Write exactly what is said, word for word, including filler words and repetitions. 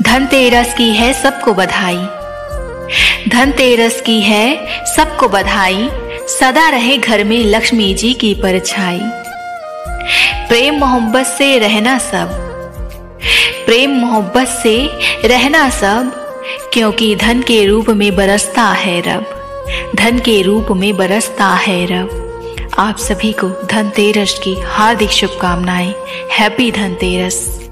धनतेरस की है सबको बधाई, धनतेरस की है सबको बधाई, सदा रहे घर में लक्ष्मी जी की परछाई। प्रेम मोहब्बत से रहना सब, प्रेम मोहब्बत से रहना सब, क्योंकि धन के रूप में बरसता है रब, धन के रूप में बरसता है रब। आप सभी को धनतेरस की हार्दिक शुभकामनाएं। हैप्पी धनतेरस।